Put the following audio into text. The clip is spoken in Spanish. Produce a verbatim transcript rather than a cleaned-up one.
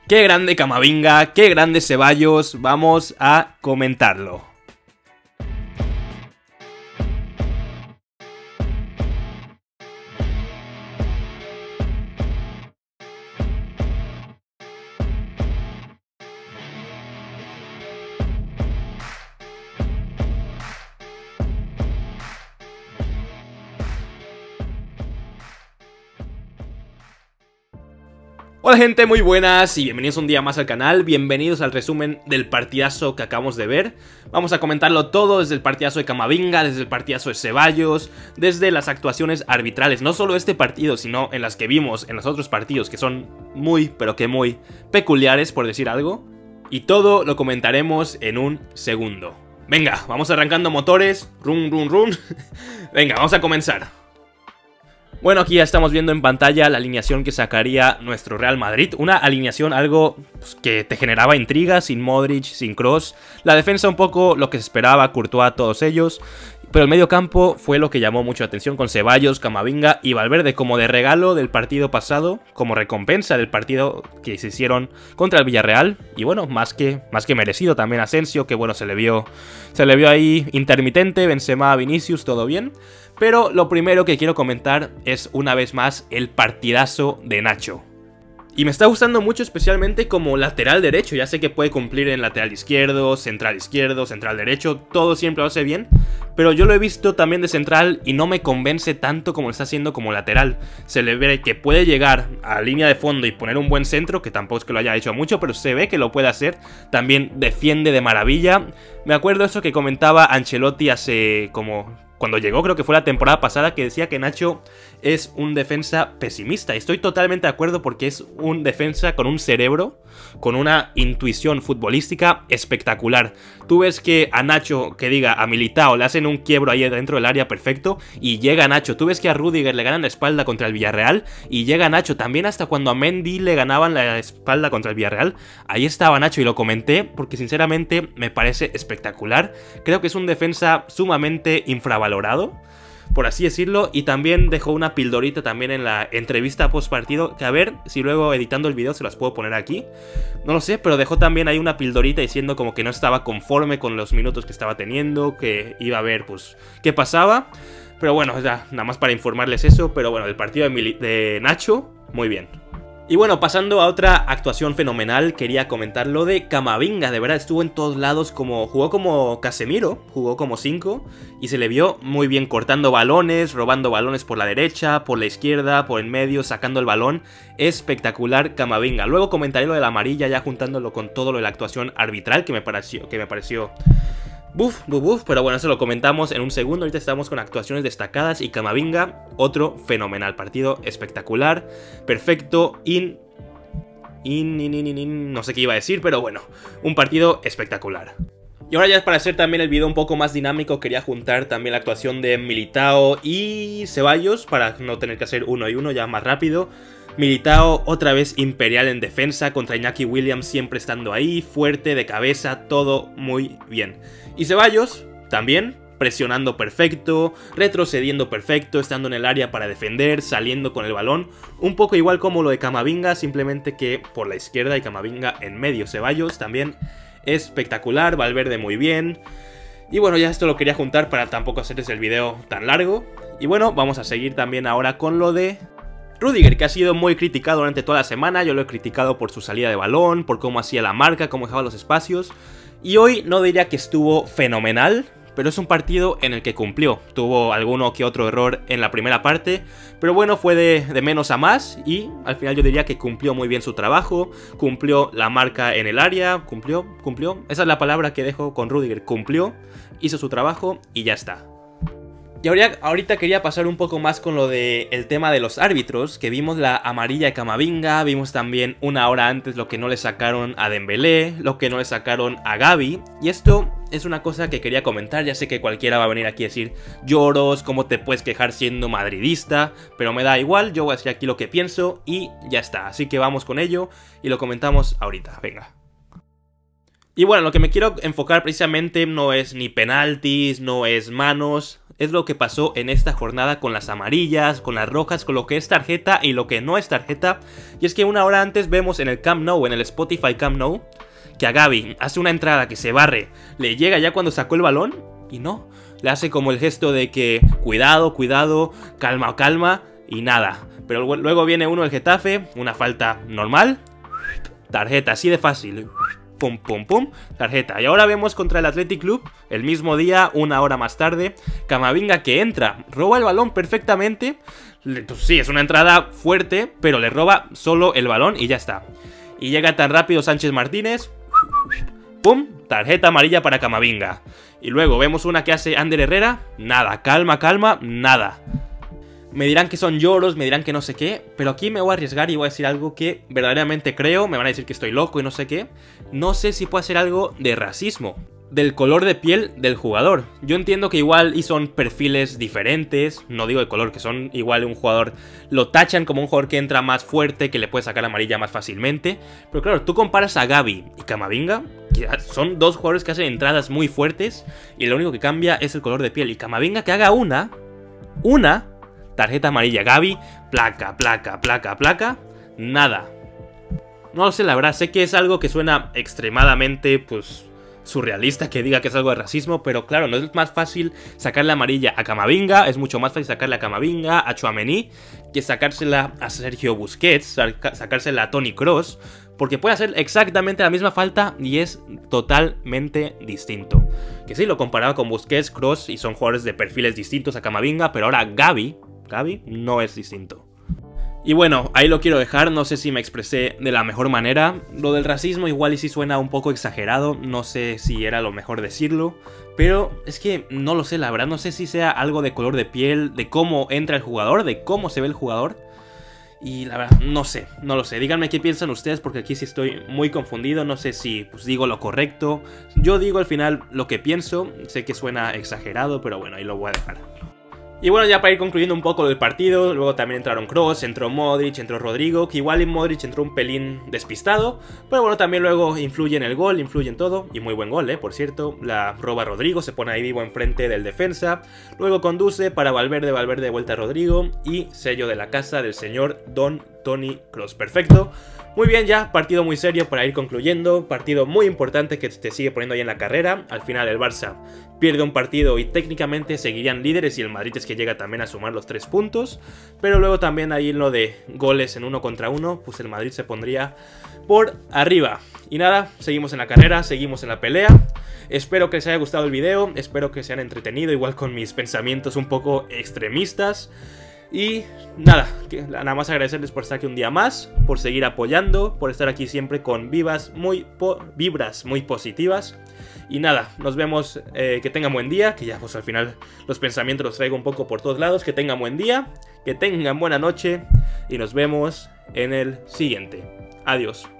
Qué grande Camavinga, qué grande Ceballos, vamos a comentarlo. Hola gente, muy buenas y bienvenidos un día más al canal, bienvenidos al resumen del partidazo que acabamos de ver. Vamos a comentarlo todo desde el partidazo de Camavinga, desde el partidazo de Ceballos, desde las actuaciones arbitrales, no solo este partido, sino en las que vimos en los otros partidos que son muy, pero que muy peculiares, por decir algo. Y todo lo comentaremos en un segundo. Venga, vamos arrancando motores, run, run, run. Venga, vamos a comenzar. Bueno, aquí ya estamos viendo en pantalla la alineación que sacaría nuestro Real Madrid. Una alineación algo pues, que te generaba intriga, sin Modric, sin Kroos. La defensa un poco lo que se esperaba, Courtois, todos ellos. Pero el medio campo fue lo que llamó mucho la atención con Ceballos, Camavinga y Valverde como de regalo del partido pasado, como recompensa del partido que se hicieron contra el Villarreal. Y bueno, más que, más que merecido también Asensio, que bueno, se le vio, se le vio ahí intermitente, Benzema, Vinicius, todo bien. Pero lo primero que quiero comentar es una vez más el partidazo de Nacho. Y me está gustando mucho especialmente como lateral derecho. Ya sé que puede cumplir en lateral izquierdo, central izquierdo, central derecho, todo siempre lo hace bien. Pero yo lo he visto también de central y no me convence tanto como lo está haciendo como lateral. Se le ve que puede llegar a línea de fondo y poner un buen centro, que tampoco es que lo haya hecho mucho, pero se ve que lo puede hacer. También defiende de maravilla. Me acuerdo eso que comentaba Ancelotti hace como... cuando llegó, creo que fue la temporada pasada, que decía que Nacho es un defensa pesimista. Y estoy totalmente de acuerdo porque es un defensa con un cerebro, con una intuición futbolística espectacular. Tú ves que a Nacho, que diga, a Militao le hacen un quiebro ahí dentro del área perfecto y llega Nacho. Tú ves que a Rudiger le ganan la espalda contra el Villarreal y llega Nacho. También hasta cuando a Mendy le ganaban la espalda contra el Villarreal, ahí estaba Nacho y lo comenté porque sinceramente me parece espectacular. Creo que es un defensa sumamente infravalorado, por así decirlo, y también dejó una pildorita también en la entrevista post partido, que a ver si luego editando el video se las puedo poner aquí, no lo sé, pero dejó también ahí una pildorita diciendo como que no estaba conforme con los minutos que estaba teniendo, que iba a ver pues qué pasaba, pero bueno, ya nada más para informarles eso. Pero bueno, el partido de, de Nacho, muy bien. Y bueno, pasando a otra actuación fenomenal, quería comentar lo de Camavinga. De verdad, estuvo en todos lados, como jugó como Casemiro, jugó como cinco y se le vio muy bien cortando balones, robando balones por la derecha, por la izquierda, por el medio, sacando el balón. Espectacular Camavinga. Luego comentaré lo de la amarilla, ya juntándolo con todo lo de la actuación arbitral, que me pareció... Que me pareció Buf, buf, buf, pero bueno, eso lo comentamos en un segundo. Ahorita estamos con actuaciones destacadas y Camavinga, otro fenomenal partido, espectacular, perfecto, in, in, in, in, in, in, no sé qué iba a decir, pero bueno, un partido espectacular. Y ahora ya para hacer también el video un poco más dinámico, quería juntar también la actuación de Militao y Ceballos para no tener que hacer uno y uno, ya más rápido. Militao otra vez imperial en defensa contra Iñaki Williams, siempre estando ahí, fuerte, de cabeza, todo muy bien. Y Ceballos también presionando perfecto, retrocediendo perfecto, estando en el área para defender, saliendo con el balón. Un poco igual como lo de Camavinga, simplemente que por la izquierda y Camavinga en medio. Ceballos también espectacular, Valverde muy bien. Y bueno, ya esto lo quería juntar para tampoco hacerles el video tan largo. Y bueno, vamos a seguir también ahora con lo de Rudiger, que ha sido muy criticado durante toda la semana. Yo lo he criticado por su salida de balón, por cómo hacía la marca, cómo dejaba los espacios. Y hoy no diría que estuvo fenomenal, pero es un partido en el que cumplió. Tuvo alguno que otro error en la primera parte, pero bueno, fue de, de menos a más. Y al final yo diría que cumplió muy bien su trabajo, cumplió la marca en el área, cumplió, cumplió. Esa es la palabra que dejo con Rudiger, cumplió, hizo su trabajo y ya está. Y ahorita, ahorita quería pasar un poco más con lo del de tema de los árbitros, que vimos la amarilla de Camavinga, vimos también una hora antes lo que no le sacaron a Dembélé, lo que no le sacaron a Gavi, y esto es una cosa que quería comentar. Ya sé que cualquiera va a venir aquí a decir, lloros, cómo te puedes quejar siendo madridista, pero me da igual, yo voy a decir aquí lo que pienso y ya está, así que vamos con ello y lo comentamos ahorita, venga. Y bueno, lo que me quiero enfocar precisamente no es ni penaltis, no es manos, es lo que pasó en esta jornada con las amarillas, con las rojas, con lo que es tarjeta y lo que no es tarjeta. Y es que una hora antes vemos en el Camp Nou, en el Spotify Camp Nou, que a Gavi hace una entrada que se barre, le llega ya cuando sacó el balón y no, le hace como el gesto de que cuidado, cuidado, calma, calma y nada. Pero luego viene uno del Getafe, una falta normal, tarjeta, así de fácil. Pum, pum, pum, tarjeta. Y ahora vemos contra el Athletic Club, el mismo día, una hora más tarde, Camavinga que entra, roba el balón perfectamente. Pues sí, es una entrada fuerte, pero le roba solo el balón y ya está. Y llega tan rápido Sánchez Martínez, pum, tarjeta amarilla para Camavinga. Y luego vemos una que hace Ander Herrera, nada, calma, calma, nada. Me dirán que son lloros, me dirán que no sé qué, pero aquí me voy a arriesgar y voy a decir algo que verdaderamente creo, me van a decir que estoy loco y no sé qué. No sé si puede ser algo de racismo, del color de piel del jugador. Yo entiendo que igual y son perfiles diferentes, no digo de color, que son igual un jugador, lo tachan como un jugador que entra más fuerte, que le puede sacar amarilla más fácilmente. Pero claro, tú comparas a Gavi y Camavinga, que son dos jugadores que hacen entradas muy fuertes y lo único que cambia es el color de piel. Y Camavinga que haga una, una... tarjeta amarilla. Gavi, placa, placa, placa, placa, nada. No lo sé, la verdad, sé que es algo que suena extremadamente, pues, surrealista que diga que es algo de racismo, pero claro, no es más fácil sacarle amarilla a Camavinga, es mucho más fácil sacarle a Camavinga, a Tchouaméni, que sacársela a Sergio Busquets, sacársela a Toni Kroos, porque puede hacer exactamente la misma falta y es totalmente distinto. Que sí, lo comparaba con Busquets, Kroos y son jugadores de perfiles distintos a Camavinga, pero ahora Gavi... Gavi no es distinto. Y bueno, ahí lo quiero dejar, no sé si me expresé de la mejor manera. Lo del racismo igual y sí suena un poco exagerado, no sé si era lo mejor decirlo, pero es que no lo sé, la verdad, no sé si sea algo de color de piel, de cómo entra el jugador, de cómo se ve el jugador. Y la verdad, no sé, no lo sé, díganme qué piensan ustedes porque aquí sí estoy muy confundido, no sé si pues digo lo correcto. Yo digo al final lo que pienso, sé que suena exagerado, pero bueno, ahí lo voy a dejar. Y bueno, ya para ir concluyendo un poco del partido, luego también entraron Kroos, entró Modric, entró Rodrigo, que igual en Modric entró un pelín despistado, pero bueno, también luego influye en el gol, influye en todo, y muy buen gol, eh, por cierto, la roba Rodrigo, se pone ahí vivo enfrente del defensa, luego conduce para Valverde, Valverde de vuelta a Rodrigo, y sello de la casa del señor Don Toni Kroos, perfecto. Muy bien, ya, partido muy serio para ir concluyendo, partido muy importante que te sigue poniendo ahí en la carrera. Al final el Barça pierde un partido y técnicamente seguirían líderes y el Madrid es que llega también a sumar los tres puntos. Pero luego también ahí en lo de goles en uno contra uno, pues el Madrid se pondría por arriba. Y nada, seguimos en la carrera, seguimos en la pelea. Espero que les haya gustado el video, espero que se hayan entretenido igual con mis pensamientos un poco extremistas. Y nada, que, nada más agradecerles por estar aquí un día más, por seguir apoyando, por estar aquí siempre con vivas muy po vibras muy positivas. Y nada, nos vemos, eh, que tengan buen día, que ya pues al final los pensamientos los traigo un poco por todos lados. Que tengan buen día, que tengan buena noche y nos vemos en el siguiente. Adiós.